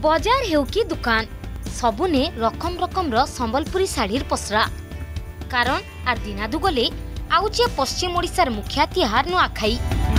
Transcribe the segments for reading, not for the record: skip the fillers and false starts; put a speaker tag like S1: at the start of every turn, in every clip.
S1: बजार हेउ कि दुकान सबुने रकम रकम संबलपुरी शाढ़ीर पसरा। कारण आर दिनादु गले आउचे पश्चिम ओडिशार मुखिया तिहार नुआखाई।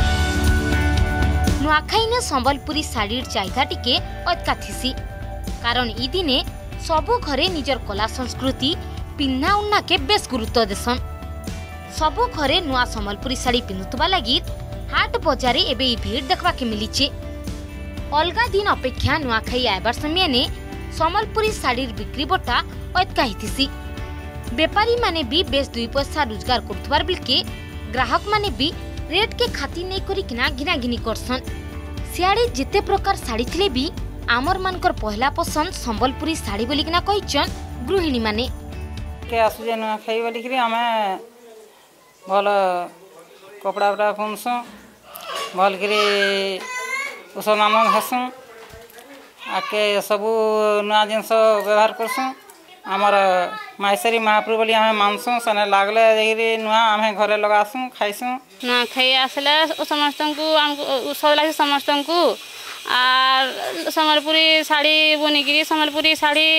S1: नुआखाई ने संबलपुरी शाढ़ीर चाहिदा टिके अटका थिसी। कारण ई दिने सबु घरे निजर कला संस्कृति पिन्ना उन्ना के बेस गुरुत्व देसन। सबु घरे नुआ संबलपुरी शाढ़ी पिन्नुतबा लगी हाट बजारे एबे ई भीड़ देखबा के मिलीचे। अलगा दिन अपेक्षा नुआखाई आयबार समय ने संबलपुरी शाढ़ीर बिक्री बटा अटका हिथिसी। बेपारी माने भी बेस 2 पैसा रोजगार करथबार बिलके ग्राहक माने भी रेट के खातिर नहीं करी किना घिना घिनी करसन। सियाड़े जिते प्रकार शाढ़ी थिले भी आमर मानकर पहला पसंद संबलपुरी शाढ़ी बोली किना कहिचन गृहिणी माने।
S2: के आसुजे नुआखाई बोली कि हमें भल कपड़ा उपड़ा बुनसु भल करी उस नाम हेसु आके सबू नुआ जिनस व्यवहार करसु। आमर माइसरी महाप्रभु बोली हमें मानसु सने लागले देखिरी नुआ हमें घरे लगासु खाइसु।
S3: नुआखाई आसले समस्त को उत्सव लगे समस्त को आर संबलपुरी शाढ़ी बुनिकी संबलपुरी शाढ़ी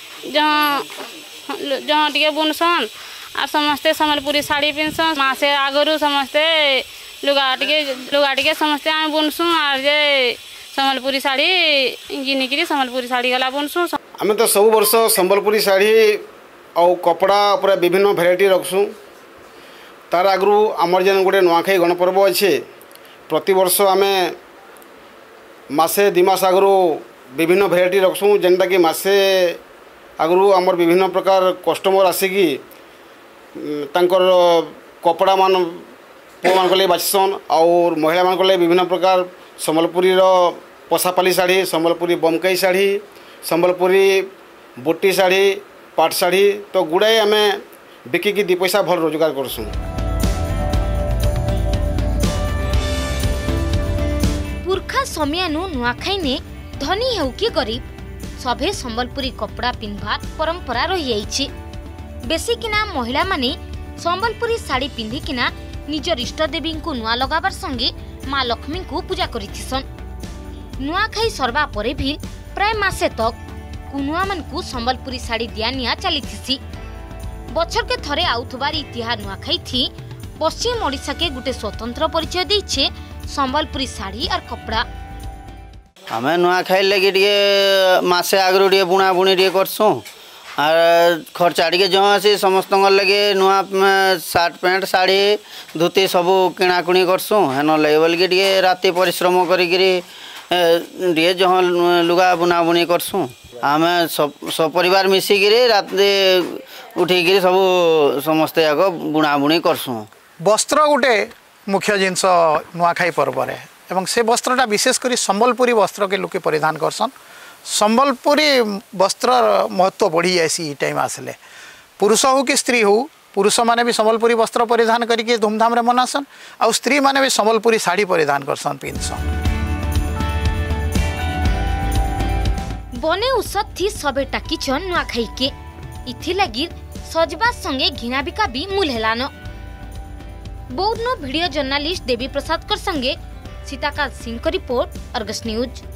S3: जहाँ टे बुनसन आर समस्ते संबलपुरी शाढ़ी पिनसन। मासे आगरू समस्ते लुगा टे समस्ते आम बुनसु आर जे संबलपुरी शाढ़ी घिनिकी संबलपुरी शाढ़ी गला बुनसु।
S4: आम तो सब वर्ष संबलपुरी शाढ़ी और कपड़ा पूरा विभिन्न भेराइटी रखसु। तार आगु आमर जेन गोटे नुआखाई गणपर्व अच्छे प्रति वर्ष आम मासे 2 मास आगु विभिन्न भेराइटी रखसु। जेनटा कि मासे आगु आमर विभिन्न प्रकार कस्टमर आसिकी तांकर कपड़ा मान पुआ मान को बाछसन और महिला मान को विभिन्न प्रकार संबलपुरी पशापाली शाढ़ी संबलपुरी बमकई शाढ़ी संबलपुरी बुटी शाढ़ी पाट शाढ़ी तो गुड़ाए आम बिकिकी 2 पैसा भल रोजगार करसुँ।
S1: पुरखा समयानु नुआखाई ने धनी हेउ कि गरीब सभे संबलपुरी कपड़ा पिन्हबार परंपरा रही जाइछि। बेसी किना महिला माने संबलपुरी शाढ़ी पिंधि किना निजर इष्ट देवी को नुआ लगाबार संगे माँ लक्ष्मी को पूजा करिथिसन। नुआखाई सरबा परे भी प्राय मासे तक कुनुआ मन को संबलपुरी शाढ़ी दिया निया चलीथिसी। बछर के थरे आउथबार इतिहास नुआखाई थी पश्चिम ओडिशा के गुटे स्वतंत्र परिचय दैछे संबलपुरी शाढ़ी और कपड़ा।
S5: हमें नुआखाई लगी मासे आगु बुणा बुणी करसु और खर्चा टे जो आसी समस्त लगे नुआ सार्ट पैंट शाढ़ी धोती सबू किणाकुणी करसु। हेन लगे बोल के राति परिश्रम करी जहाँ लुगा बुना बुनी करसु। आम सब परिवार मिसिकी राति उठिकी सबू समस्ते जाक बुणा बुणी करसु।
S6: वस्त्र गोटे मुख्य जिनस नुआखाई पर्व एवं से वस्त्रटा विशेषकर संबलपुरी वस्त्र के लोके परिधान करसन। संबलपुरी वस्त्र महत्व बढ़ी जाए टाइम आसले पुरुष हो कि स्त्री हो पुरुष माने भी संबलपुरी वस्त्र परिधान करके धूमधाम रे मनासन आ स्त्री माने भी संबलपुरी शाढ़ी परिधान करसन पिनसन।
S1: बने उसत थी सबे टाकीचन नुआखाई के इथि लगी सजबा संगे घिना बिका भी मूल हेलान। बौद्ध वीडियो जर्नलिस्ट देवी प्रसाद कर संगे सीताकांत सिंह को रिपोर्ट अर्गस न्यूज।